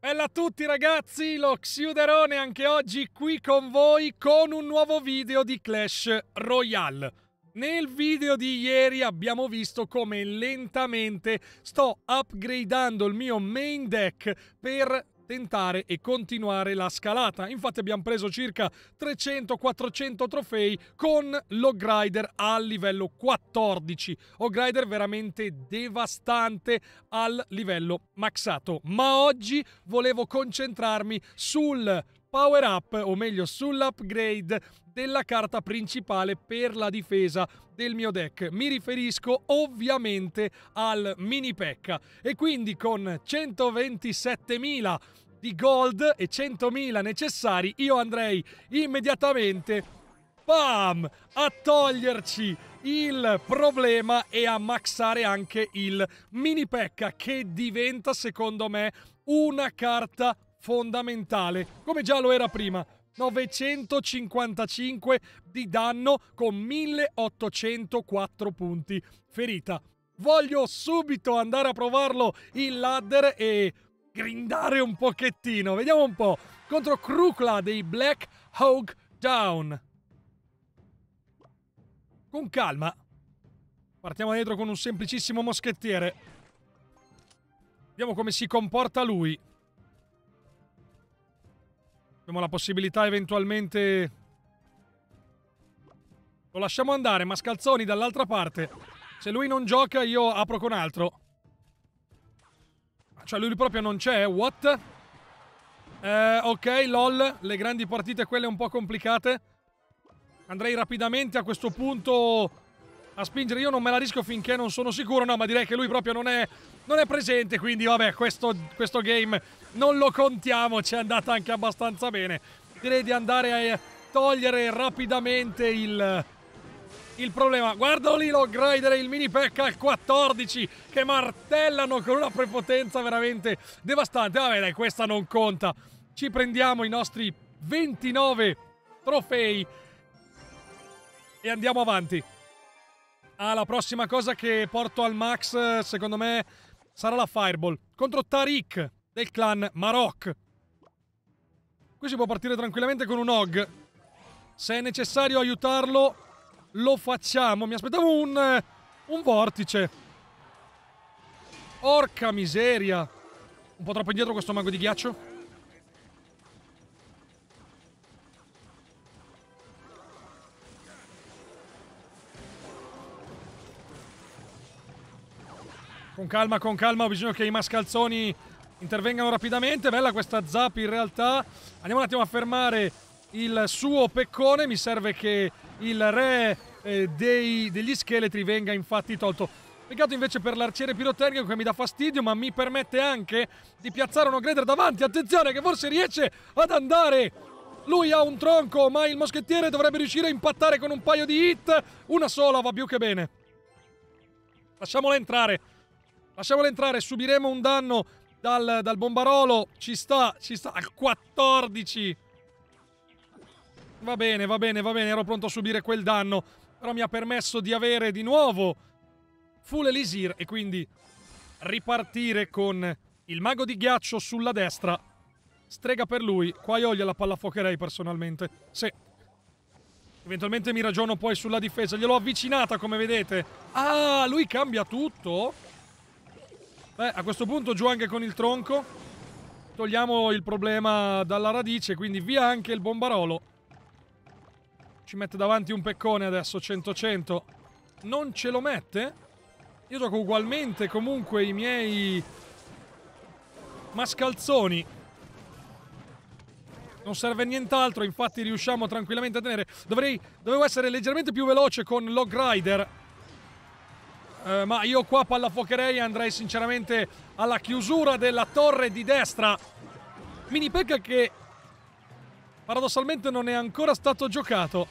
Bella a tutti ragazzi, lo Xiuderone anche oggi qui con voi con un nuovo video di Clash Royale. Nel video di ieri abbiamo visto come lentamente sto upgradando il mio main deck per tentare e continuare la scalata. Infatti abbiamo preso circa 300-400 trofei con l'Ogrider al livello 14. Ogrider veramente devastante al livello maxato. Ma oggi volevo concentrarmi sul power up, o meglio sull'upgrade della carta principale per la difesa del mio deck. Mi riferisco ovviamente al mini P.E.K.K.A. e quindi con 127.000 di gold e 100.000 necessari io andrei immediatamente bam, a toglierci il problema e a maxare anche il mini P.E.K.K.A. che diventa secondo me una carta fondamentale, come già lo era prima. 955 di danno con 1804 punti ferita. Voglio subito andare a provarlo il ladder e grindare un pochettino. Vediamo un po'. Contro Krukla dei Black Hawk Down. Con calma. Partiamo dietro con un semplicissimo moschettiere. Vediamo come si comporta lui. Abbiamo la possibilità eventualmente... Lo lasciamo andare, mascalzoni dall'altra parte. Se lui non gioca io apro con altro. Cioè lui proprio non c'è, what? Ok, lol, le grandi partite quelle un po' complicate. Andrei rapidamente a questo punto a spingere. Io non me la rischio finché non sono sicuro, no, ma direi che lui proprio non è presente, quindi vabbè, questo game non lo contiamo, ci è andata anche abbastanza bene. Direi di andare a togliere rapidamente il problema. Guardalo lì lo Grider e il mini P.E.K.K.A. al 14 che martellano con una prepotenza veramente devastante. Vabbè dai, questa non conta. Ci prendiamo i nostri 29 trofei e andiamo avanti. La prossima cosa che porto al max secondo me sarà la Fireball contro Tariq del clan Marok. Qui si può partire tranquillamente con un Og. Se è necessario aiutarlo lo facciamo. Mi aspettavo un vortice. Porca miseria. Un po' troppo indietro questo mago di ghiaccio. Con calma, ho bisogno che i mascalzoni intervengano rapidamente. Bella questa zap in realtà. Andiamo un attimo a fermare il suo peccone. Mi serve che il re degli scheletri venga infatti tolto. Peccato invece per l'arciere pirotecnico che mi dà fastidio, ma mi permette anche di piazzare un Ogrider davanti. Attenzione che forse riesce ad andare. Lui ha un tronco, ma il moschettiere dovrebbe riuscire a impattare con un paio di hit. Una sola va più che bene. Lasciamola entrare. Lasciamola entrare, subiremo un danno dal bombarolo. Ci sta al 14. Va bene, ero pronto a subire quel danno. Però mi ha permesso di avere di nuovo full elisir e quindi ripartire con il mago di ghiaccio sulla destra. Strega per lui. Qua io gliela pallafuocherei personalmente. Sì. Eventualmente mi ragiono poi sulla difesa. Gliel'ho avvicinata, come vedete. Ah, lui cambia tutto? Beh, a questo punto giù anche con il tronco. Togliamo il problema dalla radice, quindi via anche il bombarolo. Ci mette davanti un peccone adesso, 100-100. Non ce lo mette? Io gioco ugualmente comunque i miei mascalzoni. Non serve nient'altro, infatti riusciamo tranquillamente a tenere. Dovevo essere leggermente più veloce con l'Ogrider. Ma io qua pallafuocherei e andrei sinceramente alla chiusura della torre di destra. Mini P.E.K.K.A. che paradossalmente non è ancora stato giocato.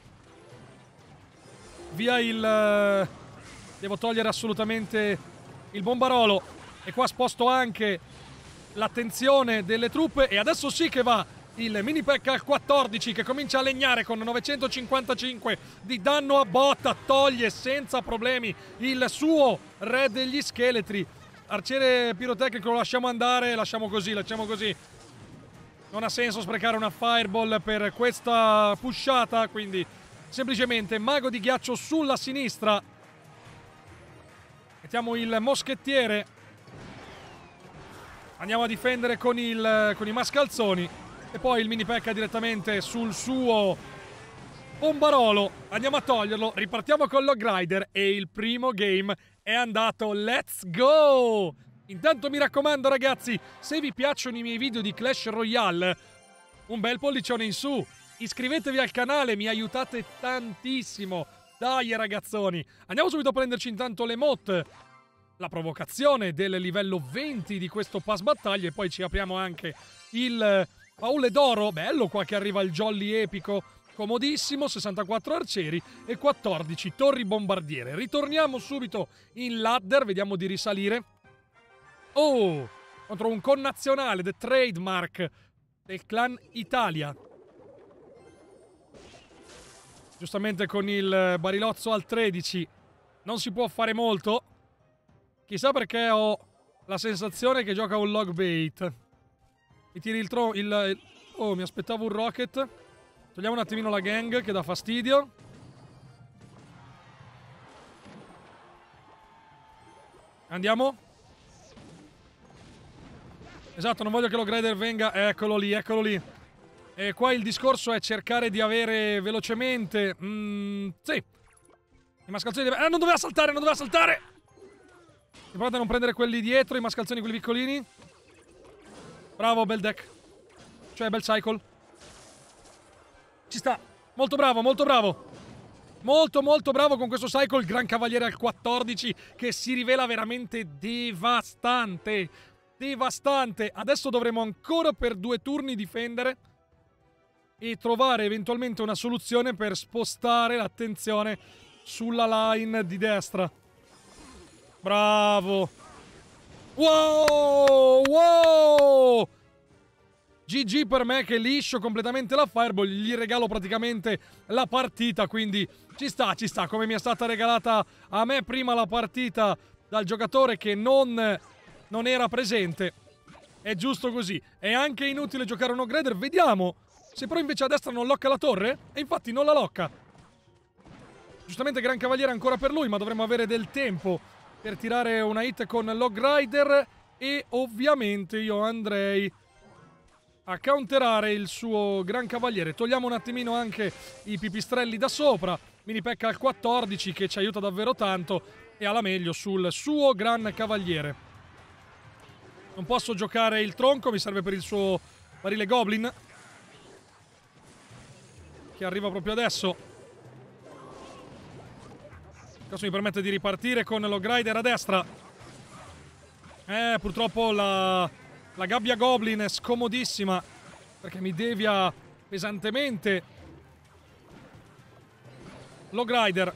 Via il... Devo togliere assolutamente il bombarolo. E qua sposto anche l'attenzione delle truppe. E adesso sì che va il mini P.E.K.K.A. al 14 che comincia a legnare con 955 di danno a botta. Toglie senza problemi il suo re degli scheletri. arciere pirotecnico lo lasciamo andare, lasciamo così. Non ha senso sprecare una fireball per questa pushata, quindi semplicemente mago di ghiaccio sulla sinistra. Mettiamo il moschettiere. Andiamo a difendere con i mascalzoni. E poi il mini P.E.K.K.A direttamente sul suo bombarolo. Andiamo a toglierlo. Ripartiamo con Log Rider. E il primo game è andato. Let's go! Intanto mi raccomando ragazzi, se vi piacciono i miei video di Clash Royale, un bel pollicione in su. Iscrivetevi al canale, mi aiutate tantissimo. Dai ragazzoni. Andiamo subito a prenderci intanto l'emote. La provocazione del livello 20 di questo pass battaglia. E poi ci apriamo anche il baule d'oro. Bello qua che arriva il jolly epico. Comodissimo, 64 arcieri e 14 torri bombardiere. Ritorniamo subito in ladder, vediamo di risalire. Oh, contro un connazionale, The Trademark del clan Italia. Giustamente con il barilozzo al 13 non si può fare molto. Chissà perché ho la sensazione che gioca un log bait. Mi tiri oh, mi aspettavo un rocket. Togliamo un attimino la gang che dà fastidio. Andiamo. Esatto, non voglio che lo Grader venga. Eccolo lì, eccolo lì. E qua il discorso è cercare di avere velocemente... sì. I mascalzoni... non doveva saltare, non doveva saltare! Provate a non prendere quelli dietro, i mascalzoni, quelli piccolini. Bravo, bel deck. Cioè, bel cycle. Ci sta. Molto bravo, molto bravo. Molto, molto bravo con questo cycle. Gran cavaliere al 14 che si rivela veramente devastante. Devastante. Adesso dovremo ancora per 2 turni difendere e trovare eventualmente una soluzione per spostare l'attenzione sulla line di destra. Bravo. Wow, wow. GG per me che liscio completamente la fireball. Gli regalo praticamente la partita, quindi ci sta, come mi è stata regalata a me prima la partita dal giocatore che non era presente. È giusto così. È anche inutile giocare un upgrader. Vediamo se però invece a destra non locca la torre. E infatti non la locca. Giustamente gran cavaliere ancora per lui, ma dovremmo avere del tempo per tirare una hit con Log Rider. E ovviamente io andrei a counterare il suo gran cavaliere. Togliamo un attimino anche i pipistrelli da sopra. Mini P.E.K.K.A al 14 che ci aiuta davvero tanto. E alla meglio sul suo gran cavaliere. Non posso giocare il tronco, mi serve per il suo barile Goblin, che arriva proprio adesso. Questo mi permette di ripartire con Log Rider a destra. Purtroppo la gabbia Goblin è scomodissima perché mi devia pesantemente. Log Rider.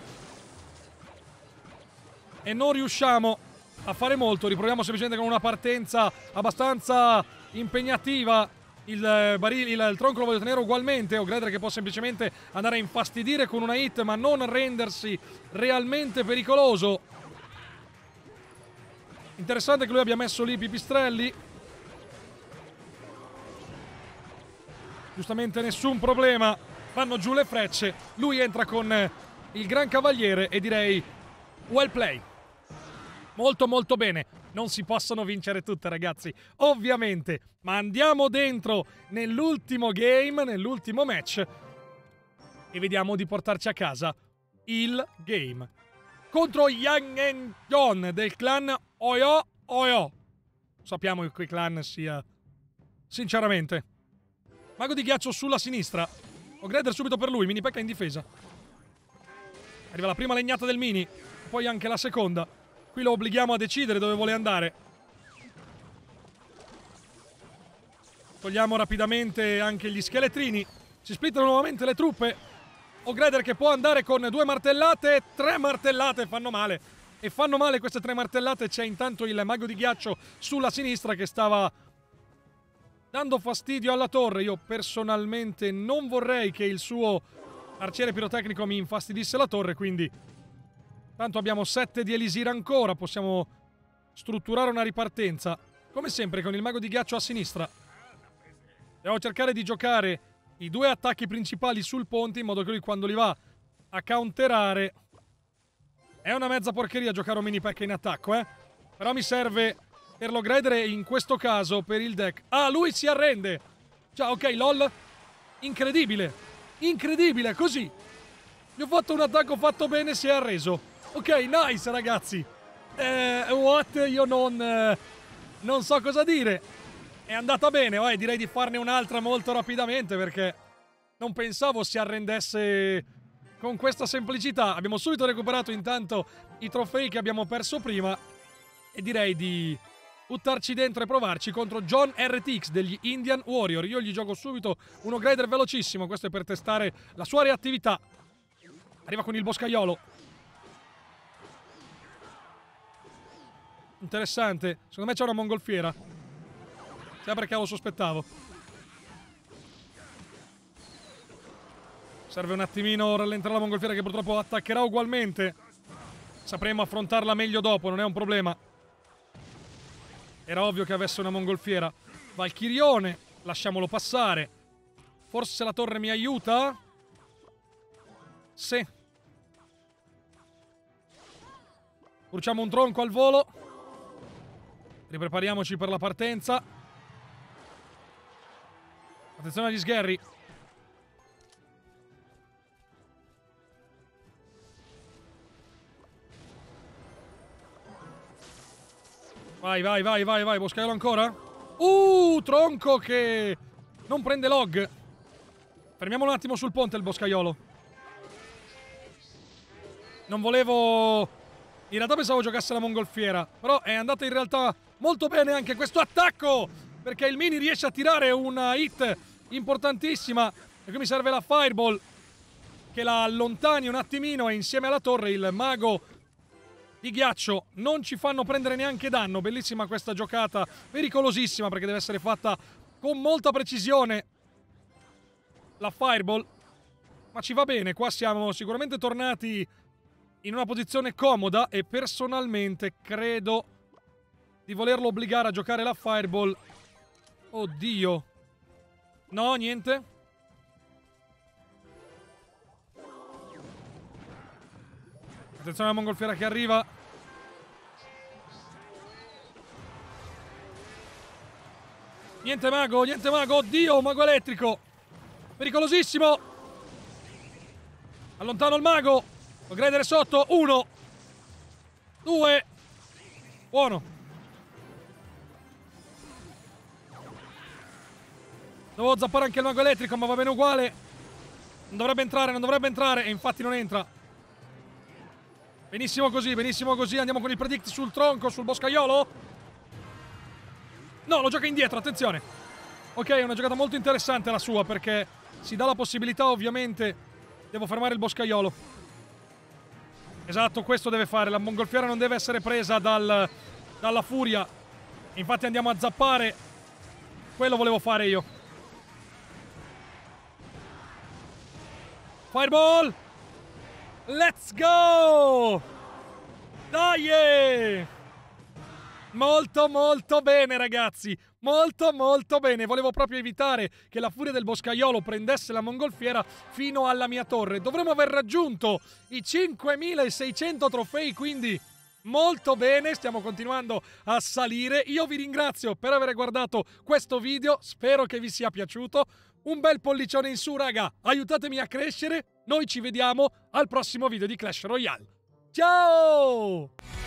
E non riusciamo a fare molto. Riproviamo semplicemente con una partenza abbastanza impegnativa. Il tronco lo voglio tenere ugualmente. O Grader che può semplicemente andare a infastidire con una hit, ma non rendersi realmente pericoloso. Interessante che lui abbia messo lì i pipistrelli. Giustamente nessun problema. Vanno giù le frecce. Lui entra con il gran cavaliere e direi well play. Molto molto bene. Non si possono vincere tutte ragazzi, ovviamente. Ma andiamo dentro nell'ultimo game, nell'ultimo match. E vediamo di portarci a casa il game. Contro Yang and John del clan Oyo Oyo. Sappiamo che clan sia... Sinceramente. Mago di ghiaccio sulla sinistra. O'Grader subito per lui, mini P.E.K.K.A in difesa. Arriva la prima legnata del mini, poi anche la seconda. Qui lo obblighiamo a decidere dove vuole andare. Togliamo rapidamente anche gli scheletrini. Si splittano nuovamente le truppe. O'Grader che può andare con 2 martellate. 3 martellate fanno male. E fanno male queste 3 martellate. C'è intanto il mago di ghiaccio sulla sinistra che stava dando fastidio alla torre. Io personalmente non vorrei che il suo arciere pirotecnico mi infastidisse la torre, quindi tanto abbiamo 7 di Elisir ancora, possiamo strutturare una ripartenza. Come sempre con il mago di ghiaccio a sinistra. Dobbiamo cercare di giocare i 2 attacchi principali sul ponte in modo che lui quando li va a counterare... È una mezza porcheria giocare un mini pack in attacco, Però mi serve per lo Glider e in questo caso per il deck. Ah, lui si arrende! Ciao, ok, lol. Incredibile. Incredibile, così. Gli ho fatto un attacco fatto bene, si è arreso. Ok, nice, ragazzi. What? Io non so cosa dire. È andata bene, direi di farne un'altra molto rapidamente perché non pensavo si arrendesse con questa semplicità. Abbiamo subito recuperato intanto i trofei che abbiamo perso prima e direi di buttarci dentro e provarci contro John RTX degli Indian Warrior. Io gli gioco subito uno Glider velocissimo, questo è per testare la sua reattività. Arriva con il boscaiolo. Interessante, secondo me c'è una mongolfiera. Sai perché lo sospettavo. Serve un attimino rallentare la mongolfiera che purtroppo attaccherà ugualmente. Sapremo affrontarla meglio dopo, non è un problema. Era ovvio che avesse una mongolfiera. Valchirione, lasciamolo passare. Forse la torre mi aiuta? Sì. Bruciamo un tronco al volo. Riprepariamoci per la partenza. Attenzione agli sgherri. Vai, boscaiolo ancora? Tronco che non prende log. Fermiamolo un attimo sul ponte il boscaiolo. Non volevo... In realtà pensavo giocasse la mongolfiera, però è andata in realtà molto bene anche questo attacco, perché il mini riesce a tirare una hit importantissima e qui mi serve la Fireball che la allontani un attimino e insieme alla torre il mago di ghiaccio non ci fanno prendere neanche danno. Bellissima questa giocata, pericolosissima perché deve essere fatta con molta precisione la Fireball, ma ci va bene. Qua siamo sicuramente tornati in una posizione comoda e personalmente credo di volerlo obbligare a giocare la Fireball. Oddio. No, niente. Attenzione alla mongolfiera che arriva. Niente mago, oddio, mago elettrico. Pericolosissimo. Allontano il mago. Lo Glider sotto. 1 2. Buono. Devo zappare anche il mago elettrico, ma va bene uguale. Non dovrebbe entrare, e infatti non entra. Benissimo così, andiamo con il predict sul tronco, sul boscaiolo. No, lo gioca indietro, attenzione. Ok, è una giocata molto interessante la sua, perché si dà la possibilità, ovviamente, devo fermare il boscaiolo. Esatto, questo deve fare, la mongolfiera non deve essere presa dalla furia. Infatti andiamo a zappare. Quello volevo fare io. Fireball! Let's go! Dai! Molto bene, ragazzi. Molto bene. Volevo proprio evitare che la furia del boscaiolo prendesse la mongolfiera fino alla mia torre. Dovremmo aver raggiunto i 5600 trofei, quindi molto bene. Stiamo continuando a salire. Io vi ringrazio per aver guardato questo video. Spero che vi sia piaciuto. Un bel pollicione in su, raga. Aiutatemi a crescere. Noi ci vediamo al prossimo video di Clash Royale. Ciao!